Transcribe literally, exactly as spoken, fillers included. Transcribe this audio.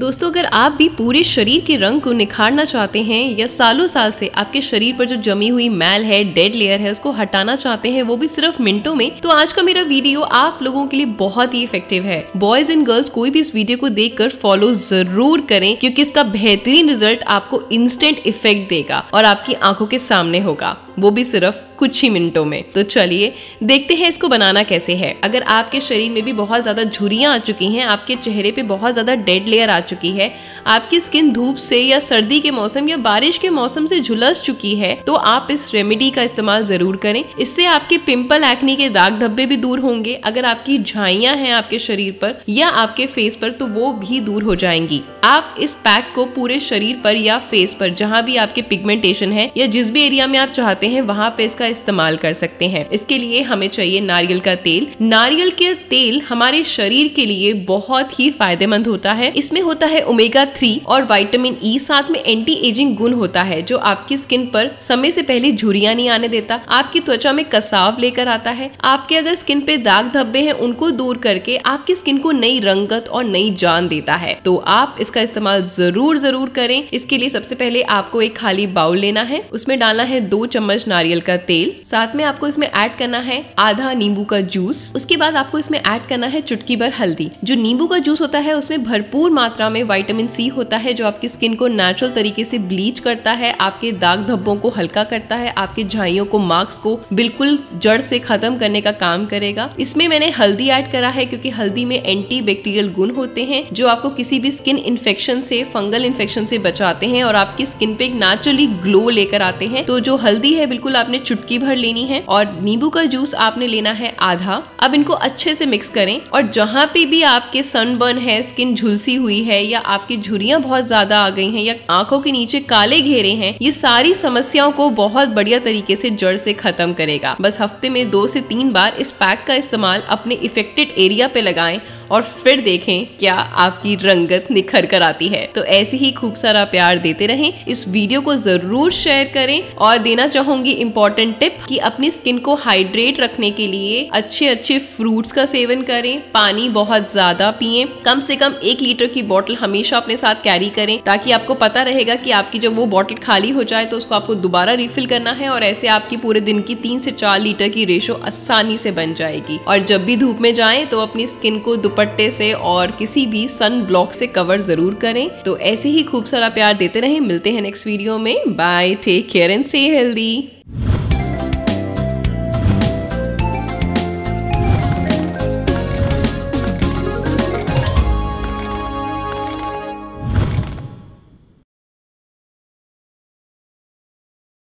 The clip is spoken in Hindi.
दोस्तों, अगर आप भी पूरे शरीर के रंग को निखारना चाहते हैं या सालों साल से आपके शरीर पर जो जमी हुई मैल है, डेड लेयर है, उसको हटाना चाहते हैं, वो भी सिर्फ मिनटों में, तो आज का मेरा वीडियो आप लोगों के लिए बहुत ही इफेक्टिव है। बॉयज एंड गर्ल्स कोई भी इस वीडियो को देखकर फॉलो जरूर करें, क्योंकि इसका बेहतरीन रिजल्ट आपको इंस्टेंट इफेक्ट देगा और आपकी आंखों के सामने होगा, वो भी सिर्फ कुछ ही मिनटों में। तो चलिए देखते हैं इसको बनाना कैसे है। अगर आपके शरीर में भी बहुत ज्यादा झुर्रियां आ चुकी हैं, आपके चेहरे पे बहुत ज्यादा डेड लेयर आ चुकी है, आपकी स्किन धूप से या सर्दी के मौसम या बारिश के मौसम से झुलस चुकी है, तो आप इस रेमेडी का इस्तेमाल जरूर करें। इससे आपके पिंपल, एक्ने के दाग धब्बे भी दूर होंगे। अगर आपकी झाइयां हैं आपके शरीर पर या आपके फेस पर, तो वो भी दूर हो जाएंगी। आप इस पैक को पूरे शरीर पर या फेस पर, जहां भी आपके पिगमेंटेशन है या जिस भी एरिया में आप चाहते हैं, वहां पे इसका इस्तेमाल कर सकते हैं। इसके लिए हमें चाहिए नारियल का तेल। नारियल के तेल हमारे शरीर के लिए बहुत ही फायदेमंद होता है। इसमें होता है ओमेगा थ्री और विटामिन ई, साथ में एंटी एजिंग गुण होता है, जो आपकी स्किन पर समय से पहले झुर्रियां नहीं आने देता, आपकी त्वचा में कसाव लेकर आता है। आपके अगर स्किन पे दाग धब्बे हैं, उनको दूर करके आपकी स्किन को नई रंगत और नई जान देता है। तो आप इसका इस्तेमाल जरूर जरूर करें। इसके लिए सबसे पहले आपको एक खाली बाउल लेना है, उसमें डालना है दो चम्मच नारियल का तेल, साथ में आपको इसमें ऐड करना है आधा नींबू का जूस। उसके बाद आपको इसमें ऐड करना है चुटकी भर हल्दी। जो नींबू का जूस होता है उसमें भरपूर मात्रा में विटामिन सी होता है, जो आपकी स्किन को नेचुरल तरीके से ब्लीच करता है, आपके दाग धब्बों को हल्का करता है, आपके झाइयों को, मार्क्स को बिल्कुल जड़ से खत्म करने का काम करेगा। इसमें मैंने हल्दी ऐड करा है क्योंकि हल्दी में एंटी बैक्टीरियल गुण होते हैं, जो आपको किसी भी स्किन इन्फेक्शन से, फंगल इन्फेक्शन से बचाते हैं और आपकी स्किन पे एक नेचुरली ग्लो लेकर आते हैं। तो जो हल्दी है बिल्कुल आपने चुटकी भर लेनी है और नींबू का जूस आपने लेना है आधा। अब इनको अच्छे से मिक्स करें और जहां पे भी आपके सनबर्न है, स्किन झुलसी हुई है या आपकी झुर्रियां बहुत ज्यादा आ गई हैं या आंखों के नीचे काले घेरे हैं, ये सारी समस्याओं को बहुत बढ़िया तरीके से जड़ से खत्म करेगा। बस हफ्ते में दो से तीन बार इस पैक का इस्तेमाल अपने इफेक्टेड एरिया पे लगाएं और फिर देखें क्या आपकी रंगत निखर कर आती है। तो ऐसे ही खूब सारा प्यार देते रहें। इस वीडियो को जरूर शेयर करें और देना चाहूंगी इंपॉर्टेंट टिप कि अपनी स्किन को हाइड्रेट रखने के लिए अच्छे अच्छे फ्रूट्स का सेवन करें, पानी बहुत ज्यादा पिएं, कम से कम एक लीटर की बोतल हमेशा अपने साथ कैरी करें, ताकि आपको पता रहेगा कि आपकी जब वो बोतल खाली हो जाए तो उसको आपको दोबारा रिफिल करना है और ऐसे आपकी पूरे दिन की तीन से चार लीटर की रेशो आसानी से बन जाएगी। और जब भी धूप में जाएं तो अपनी स्किन को दुपट्टे से और किसी भी सन ब्लॉक से कवर जरूर करें। तो ऐसे ही खूब सारा प्यार देते रहें। मिलते हैं नेक्स्ट वीडियो में। Bye, take care and stay healthy.